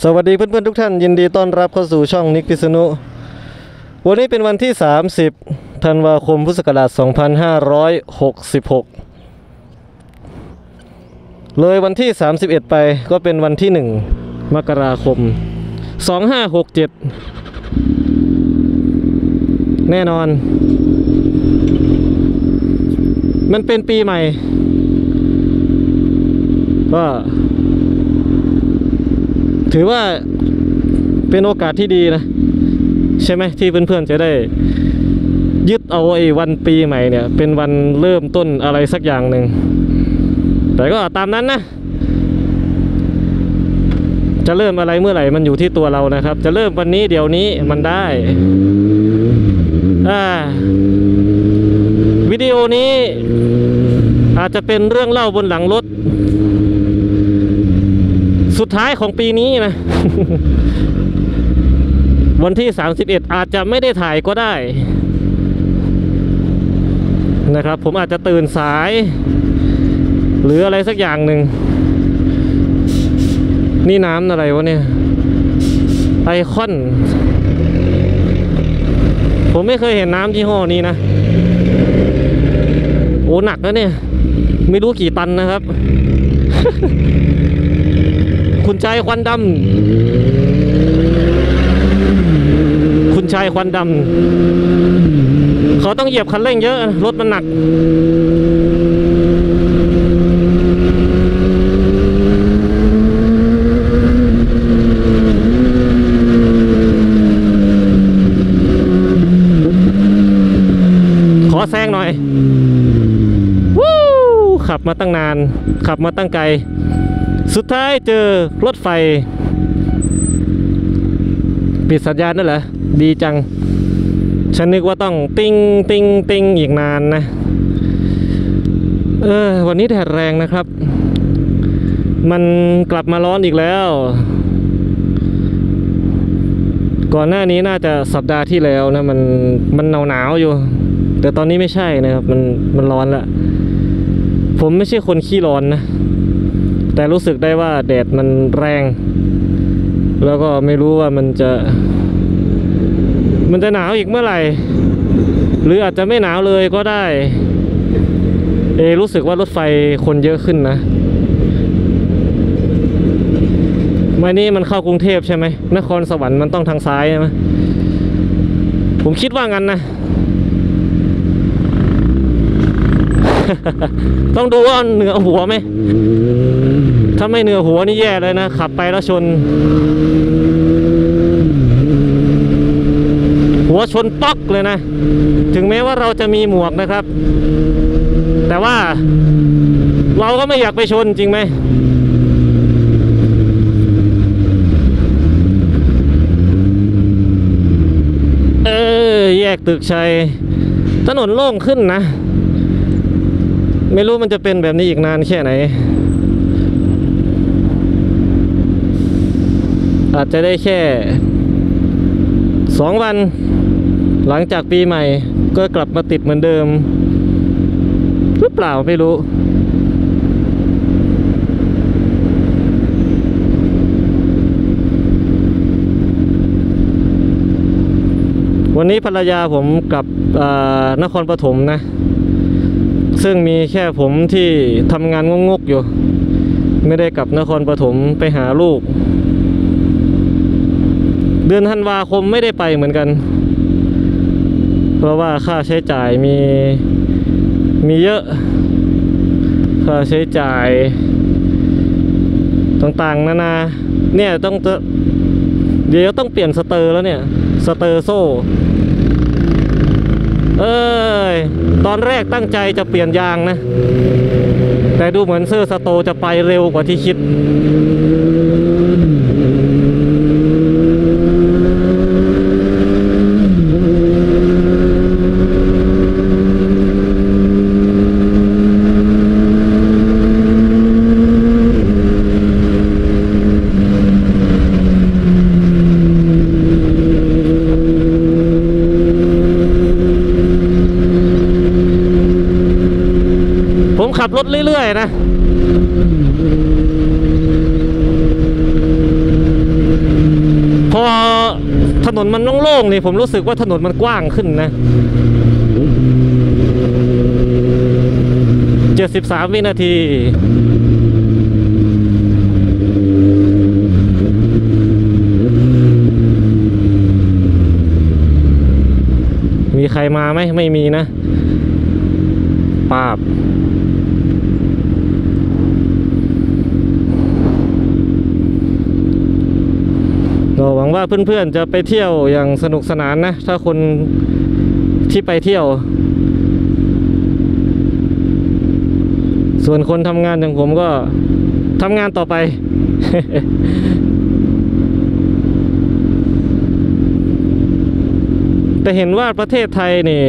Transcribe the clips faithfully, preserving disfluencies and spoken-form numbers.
สวัสดีเพื่อนๆทุกท่านยินดีต้อนรับเข้าสู่ช่องนิกพิษณุวันนี้เป็นวันที่สามสิบธันวาคมพุทธศักราชสองพันห้าร้อยหกสิบหกเลยวันที่สามสิบเอ็ดไปก็เป็นวันที่หนึ่งมกราคมสองพันห้าร้อยหกสิบเจ็ดแน่นอนมันเป็นปีใหม่ก็ถือว่าเป็นโอกาสที่ดีนะใช่ไหมที่เพื่อนๆจะได้ยึดเอาไอ้วันปีใหม่เนี่ยเป็นวันเริ่มต้นอะไรสักอย่างหนึ่งแต่ก็ตามนั้นนะจะเริ่มอะไรเมื่อไหร่มันอยู่ที่ตัวเรานะครับจะเริ่มวันนี้เดี๋ยวนี้มันได้อ่าวิดีโอนี้อาจจะเป็นเรื่องเล่าบนหลังรถสุดท้ายของปีนี้นะ วันที่สามสิบเอ็ดอาจจะไม่ได้ถ่ายก็ได้นะครับผมอาจจะตื่นสายหรืออะไรสักอย่างหนึ่งนี่น้ำอะไรวะเนี่ยไอคอนผมไม่เคยเห็นน้ำยี่ห้อนี้นะโอ้หนักนะเนี่ยไม่รู้กี่ตันนะครับ คุณชายควันดำคุณชายควันดำเขาต้องเหยียบคันเร่งเยอะรถมันหนักขอแซงหน่อยวู้ขับมาตั้งนานขับมาตั้งไกลสุดท้ายเจอรถไฟปิดสัญญาณนั่นเหรอดีจังฉันนึกว่าต้องติ้งติ้งติ้งอีกนานนะเออวันนี้แดดแรงนะครับมันกลับมาร้อนอีกแล้วก่อนหน้านี้น่าจะสัปดาห์ที่แล้วนะมันมันหนาวหนาวอยู่แต่ตอนนี้ไม่ใช่นะครับมันมันร้อนละผมไม่ใช่คนขี้ร้อนนะแต่รู้สึกได้ว่าแดดมันแรงแล้วก็ไม่รู้ว่ามันจะมันจะหนาวอีกเมื่อไหร่หรืออาจจะไม่หนาวเลยก็ได้เอรู้สึกว่ารถไฟคนเยอะขึ้นนะมานี่มันเข้ากรุงเทพใช่ไหมนครสวรรค์มันต้องทางซ้ายใช่ไหมผมคิดว่างั้นนะ ต้องดูว่าเหนือหัวไหมถ้าไม่เหนือหัวนี่แย่เลยนะขับไปแล้วชนหัวชนป๊อกเลยนะถึงแม้ว่าเราจะมีหมวกนะครับแต่ว่าเราก็ไม่อยากไปชนจริงไหมเออแยกตึกชัยถนนโล่งขึ้นนะไม่รู้มันจะเป็นแบบนี้อีกนานแค่ไหนอาจจะได้แค่สองวันหลังจากปีใหม่ก็กลับมาติดเหมือนเดิมหรือเปล่าไม่รู้วันนี้ภรรยาผมกลับนครปฐมนะซึ่งมีแค่ผมที่ทำงานงกๆอยู่ไม่ได้กลับนครปฐมไปหาลูกเดือนธันวาคมไม่ได้ไปเหมือนกันเพราะว่าค่าใช้จ่ายมีมีเยอะค่าใช้จ่ายต่างๆนานาเนี่ยต้องเดี๋ยวต้องเปลี่ยนสเตอร์แล้วเนี่ยสเตอร์โซ่เอ้ยตอนแรกตั้งใจจะเปลี่ยนยางนะแต่ดูเหมือนเซอร์สโตจะไปเร็วกว่าที่คิดขับรถเรื่อยๆนะพอถนนมันโล่งๆนี่ผมรู้สึกว่าถนนมันกว้างขึ้นนะเจ็ดสิบสามวินาทีมีใครมาไหมไม่มีนะปาบก็หวังว่าเพื่อนๆจะไปเที่ยวอย่างสนุกสนานนะถ้าคนที่ไปเที่ยวส่วนคนทำงานอย่างผมก็ทำงานต่อไป แต่เห็นว่าประเทศไทยนี่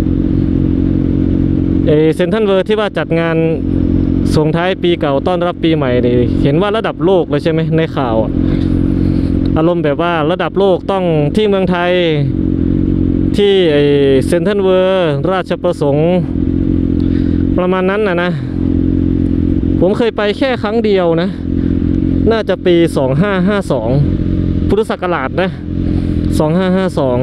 เอเซ็นทรัลเวิลด์ที่ว่าจัดงานส่งท้ายปีเก่าต้อนรับปีใหม่นี่เห็นว่าระดับโลกเลยใช่ไหมในข่าวอารมณ์แบบว่าระดับโลกต้องที่เมืองไทยที่ไอเซ็นทรัลเวิลด์ราชประสงค์ประมาณนั้นนะนะผมเคยไปแค่ครั้งเดียวนะน่าจะปีสองห้าห้าสองพุทธศักราชนะสองห้าห้าสอง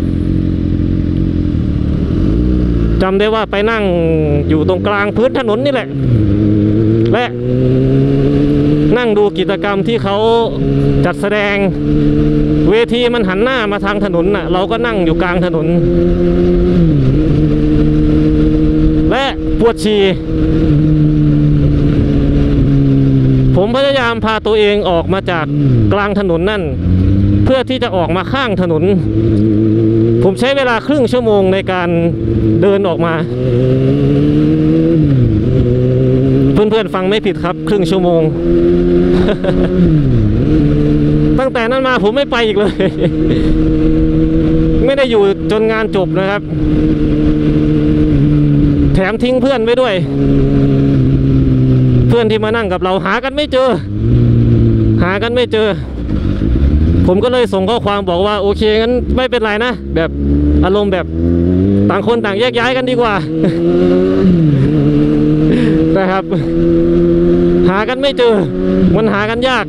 จำได้ว่าไปนั่งอยู่ตรงกลางพื้นถนนนี่แหละและนั่งดูกิจกรรมที่เขาจัดแสดงเวทีมันหันหน้ามาทางถนนน่ะเราก็นั่งอยู่กลางถนนและปวดฉี่ผมพยายามพาตัวเองออกมาจากกลางถนนนั่นเพื่อที่จะออกมาข้างถนนผมใช้เวลาครึ่งชั่วโมงในการเดินออกมาเพื่อนๆฟังไม่ผิดครับครึ่งชั่วโมง ตั้งแต่นั้นมาผมไม่ไปอีกเลย ไม่ได้อยู่จนงานจบนะครับแถมทิ้งเพื่อนไว้ด้วยเพื่อนที่มานั่งกับเราหากันไม่เจอหากันไม่เจอผมก็เลยส่งข้อความบอกว่าโอเคงั้นไม่เป็นไรนะแบบอารมณ์แบบต่างคนต่างแยกย้ายกันดีกว่า นะครับหากันไม่เจอมันหากันยาก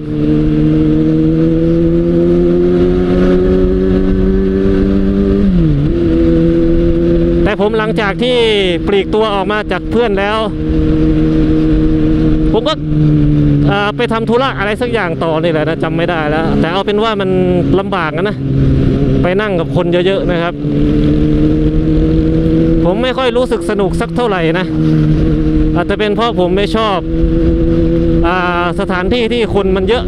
แต่ผมหลังจากที่ปลีกตัวออกมาจากเพื่อนแล้วผมก็ไปทำธุระอะไรสักอย่างต่อนี่แหละนะจำไม่ได้แล้วแต่เอาเป็นว่ามันลำบากนะไปนั่งกับคนเยอะๆนะครับผมไม่ค่อยรู้สึกสนุกสักเท่าไหร่นะอาจจะเป็นเพราะผมไม่ชอบอ่าสถานที่ที่คนมันเยอะ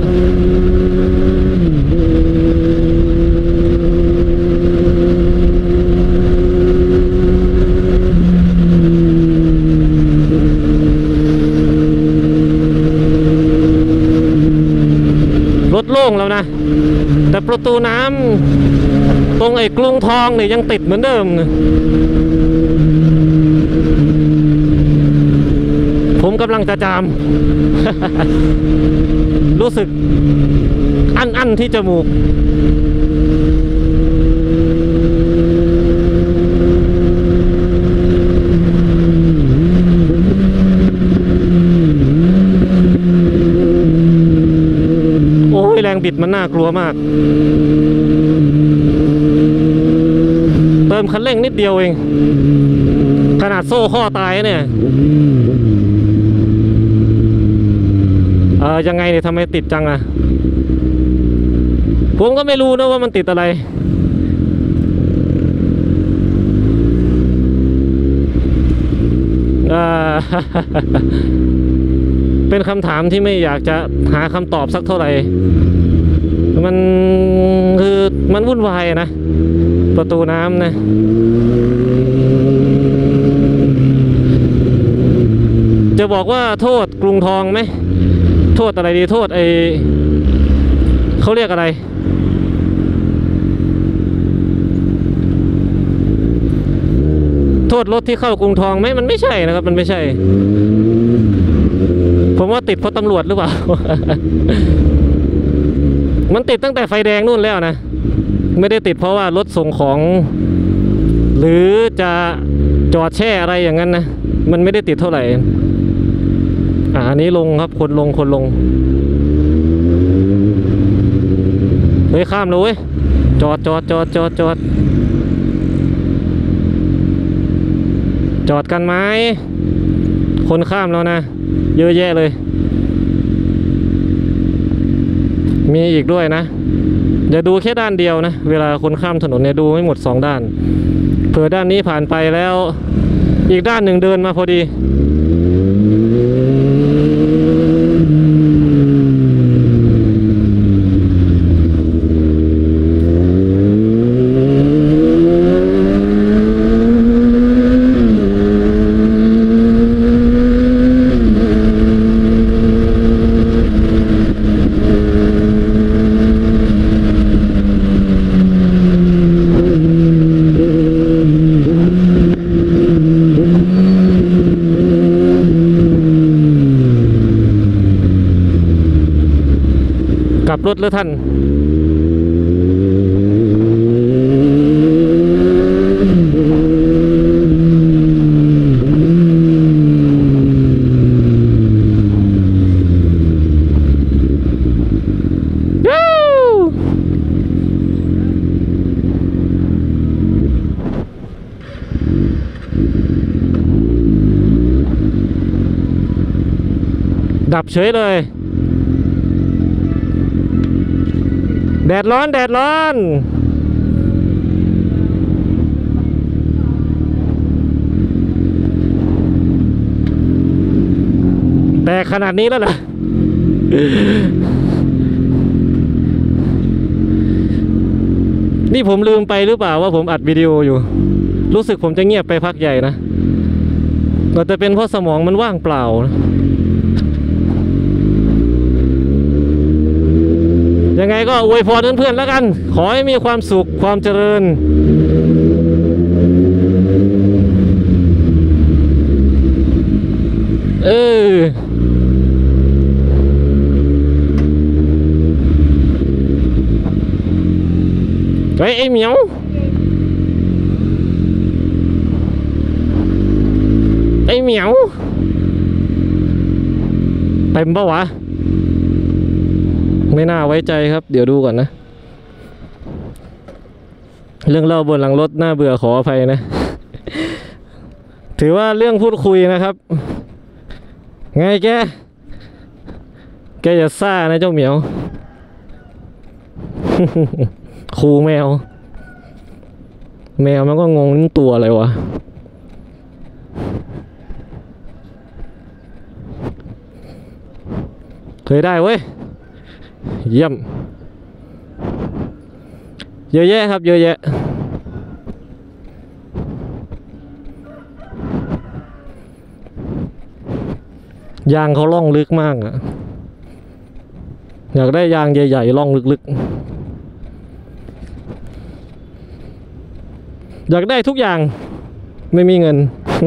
รถโล่งแล้วนะแต่ประตูน้ำตรงไอ้กรุงทองเนี่ยยังติดเหมือนเดิมผมกำลังจะจาม รู้สึกอันอันที่จมูกโอ้ยแรงบิดมันน่ากลัวมากเติมคันเร่งนิดเดียวเองขนาดโซ่ข้อตายเนี่ยเออยังไงเนี่ยทำไมติดจังอ่ะผมก็ไม่รู้นะว่ามันติดอะไรอ่า เป็นคำถามที่ไม่อยากจะหาคำตอบสักเท่าไหร่มันคือมันวุ่นวายนะประตูน้ำนะจะบอกว่าโทษกรุงทองไหมโทษอะไรดีโทษไอเขาเรียกอะไรโทษรถที่เข้ากรุงทองไหมมันไม่ใช่นะครับมันไม่ใช่ผมว่าติดเพราะตำรวจหรือเปล่า มันติดตั้งแต่ไฟแดงนู่นแล้วนะไม่ได้ติดเพราะว่ารถส่งของหรือจะจอดแช่อะไรอย่างนั้นนะมันไม่ได้ติดเท่าไหร่อ่าอันนี้ลงครับคนลงคนลงเฮ้ยข้ามเลยเว้ยจอดจอดจอดจอดจอดจอดกันไหมคนข้ามแล้วนะเยอะแยะเลยมีอีกด้วยนะอย่าดูแค่ด้านเดียวนะเวลาคนข้ามถนนเนี่ยดูไม่หมดสองด้านเผื่อด้านนี้ผ่านไปแล้วอีกด้านหนึ่งเดินมาพอดีกลับรถหรือท่านดับเฉยเลยแดดร้อนแดดร้อนแต่ขนาดนี้แล้วล่ะ นี่ผมลืมไปหรือเปล่าว่าผมอัดวิดีโออยู่รู้สึกผมจะเงียบไปพักใหญ่นะแต่จะเป็นเพราะสมองมันว่างเปล่านะยังไงก็อวยพรเพื่อนๆแล้วกันขอให้มีความสุขความเจริญเออไอ้ไอ้เหมียวไอ้เหมียวเต็มปะวะไม่น่าไว้ใจครับเดี๋ยวดูก่อนนะเรื่องเล่าบนหลังรถน่าเบื่อขออภัยนะ ถือว่าเรื่องพูดคุยนะครับไงแกแกอย่าซ่านะเจ้าเหมียว ครูแมวแมวมันก็งงนี่ตัวอะไรวะเคยได้เว้ยเยี่ยมเยอะแยะครับเยอะแยะยางเขาล่องลึกมากอะอยากได้ยางใหญ่ๆล่องลึกๆอยากได้ทุกอย่างไม่มีเงิน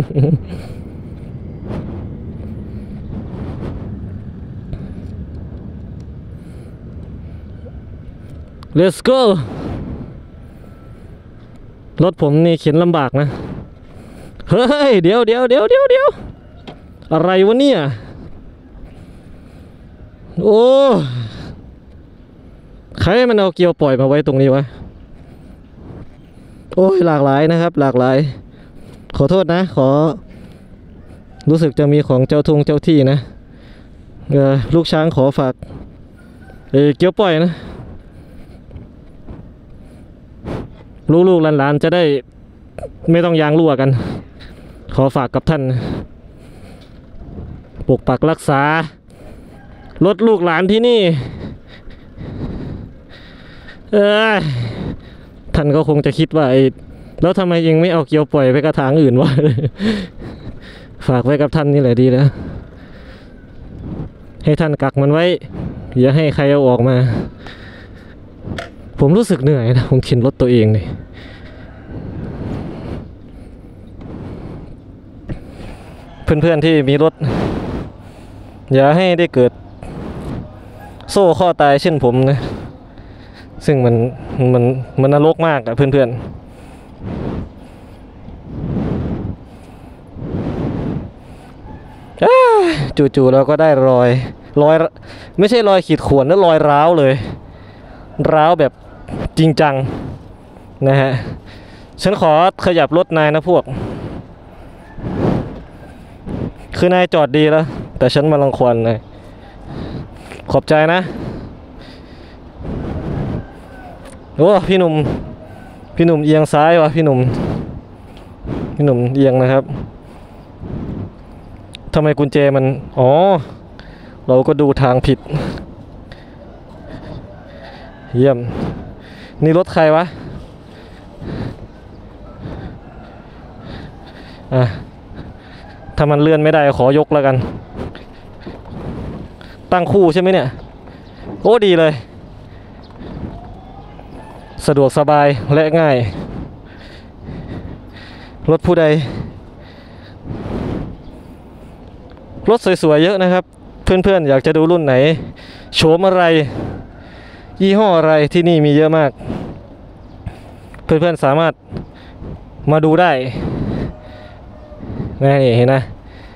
Let's go รถผมนี่เข็นลำบากนะเฮ้ยเดี๋ยวเดี๋ยวเดี๋ยวเดี๋ยวเดี๋ยวอะไรวะเนี่ยโอ้ใครมันเอาเกียวปล่อยมาไว้ตรงนี้วะโอ้ยหลากหลายนะครับหลากหลายขอโทษนะขอรู้สึกจะมีของเจ้าทงเจ้าที่นะเออลูกช้างขอฝากเออเกียวปล่อยนะลูกๆหลานๆจะได้ไม่ต้องยางรั่วกันขอฝากกับท่านปกปักรักษารถลูกหลานที่นี่เออท่านก็คงจะคิดว่าไอ้แล้วทำไมยังไม่เอาเกียวปล่อยไปกระถางอื่นวะ ฝากไว้กับท่านนี่แหละดีแล้วให้ท่านกักมันไว้อย่าให้ใครเอาออกมาผมรู้สึกเหนื่อยนะผมเข็นรถตัวเองเลยเพื่อนๆที่มีรถอย่าให้ได้เกิดโซ่ข้อตายเช่นผมนะซึ่งมันมันมันนรกมากอะเพื่อนๆจู่ๆเราก็ได้รอยรอยไม่ใช่รอยขีดข่วนนะรอยร้าวเลยร้าวแบบจริงจังนะฮะฉันขอขยับรถนายนะพวกคือนายจอดดีแล้วแต่ฉันมาลังควานนายขอบใจนะโอ้พี่หนุ่มพี่หนุ่มเอียงซ้ายวะพี่หนุ่มพี่หนุ่มเอียงนะครับทำไมกุญแจมันอ๋อเราก็ดูทางผิดเยี่ยมนี่รถใครวะอ่ะถ้ามันเลื่อนไม่ได้ขอยกแล้วกันตั้งคู่ใช่ไหมเนี่ยโอ้ดีเลยสะดวกสบายและง่ายรถผู้ใดรถสวยๆเยอะนะครับเพื่อนๆอยากจะดูรุ่นไหนโฉมอะไรยี่ห้ออะไรที่นี่มีเยอะมากเพื่อนๆสามารถมาดูได้นี่เห็นนะ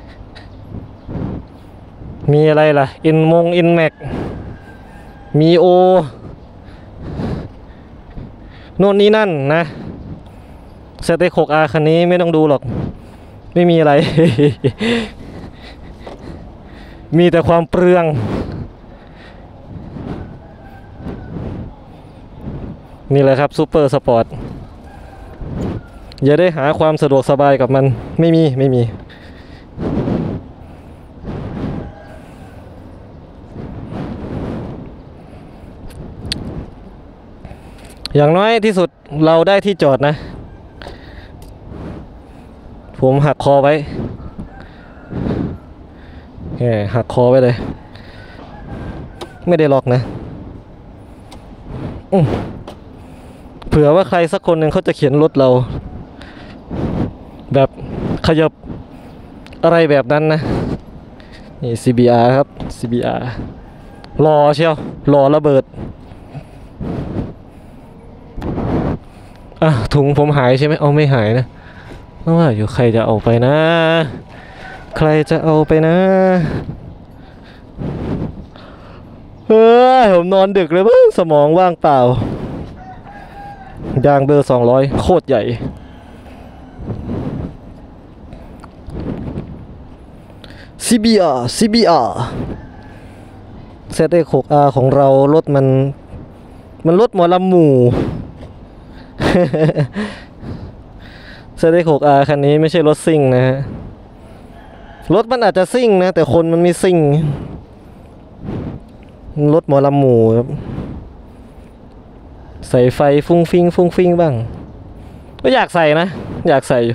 มีอะไรล่ะอินมงอินแม็กมีโอโน่นนี่นั่นนะเซตหกอาร์คันนี้ไม่ต้องดูหรอกไม่มีอะไร มีแต่ความเปลืองนี่แหละครับซูเปอร์สปอร์ตอย่าได้หาความสะดวกสบายกับมันไม่มีไม่มีอย่างน้อยที่สุดเราได้ที่จอดนะผมหักคอไว้แหมหักคอไว้เลยไม่ได้ล็อกนะเผื่อว่าใครสักคนหนึ่งเขาจะเขียนรถเราแบบขยับอะไรแบบนั้นนะนี่ ซี บี อาร์ ครับ ซี บี อาร์ รอเชียวรอระเบิดอ่ะถุงผมหายใช่ไหมเอาไม่หายนะว่าอยู่ใครจะเอาไปนะใครจะเอาไปนะเฮ้ยผมนอนดึกเลยมั้งสมองว่างเปล่ายางเบอร์สองร้อยโคตรใหญ่ซี บี อาร์ ซี บี อาร์ เซต หกอาร์ ของเรารถมันมันรถหมอลำหมู่ เซต หกอาร์ คันนี้ไม่ใช่รถซิ่งนะฮะรถมันอาจจะซิ่งนะแต่คนมันไม่ซิ่งรถหมอลำหมู่ครับใส่ไฟฟุ้งฟิ้งฟุ้งฟิ้งบ้างก็อยากใส่นะอยากใส่อยู่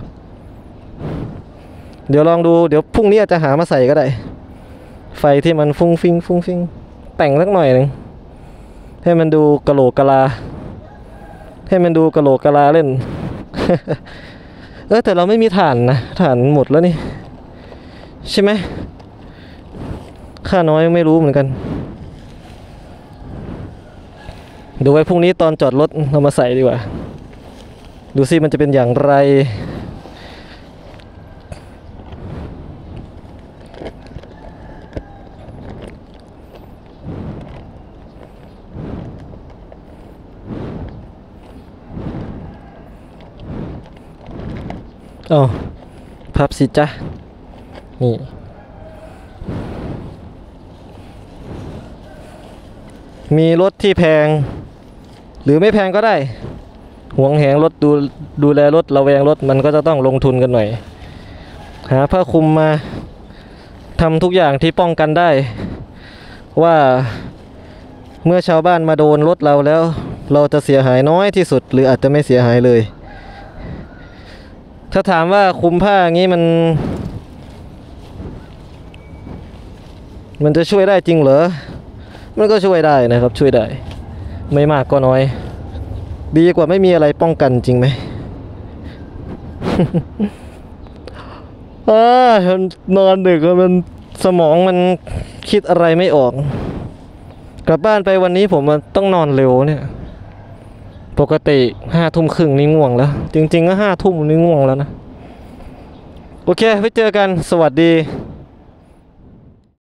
เดี๋ยวลองดูเดี๋ยวพรุ่งนี้อาจจะหามาใส่ก็ได้ไฟที่มันฟุ้งฟิ้งฟุ้งฟิ้งแต่งสักหน่อยหนึ่งให้มันดูกะโหลกกะลาให้มันดูกะโหลกกะลาเล่น เออแต่เราไม่มีถ่านนะถ่านหมดแล้วนี่ใช่ไหมค่าน้อยไม่รู้เหมือนกันดูไว้พรุ่งนี้ตอนจอดรถเรามาใส่ดีกว่าดูซิมันจะเป็นอย่างไรอ๋อพับสิจ้ะนี่มีรถที่แพงหรือไม่แพงก็ได้หวงแหงรถดูดูแลรถระแวงรถมันก็จะต้องลงทุนกันหน่อยหาผ้าคลุมมาทำทุกอย่างที่ป้องกันได้ว่าเมื่อชาวบ้านมาโดนรถเราแล้วเราจะเสียหายน้อยที่สุดหรืออาจจะไม่เสียหายเลยถ้าถามว่าคลุมผ้าอย่างนี้มันมันจะช่วยได้จริงเหรอมันก็ช่วยได้นะครับช่วยได้ไม่มากก็น้อยดีกว่าไม่มีอะไรป้องกันจริงไหม อ่านอนดึกมันสมองมันคิดอะไรไม่ออกกลับบ้านไปวันนี้ผมต้องนอนเร็วเนี่ยปกติห้าทุ่มครึ่งนี่ง่วงแล้วจริงๆก็ห้าทุ่มนี่ง่วงแล้วนะโอเคไปเจอกันสวัสดี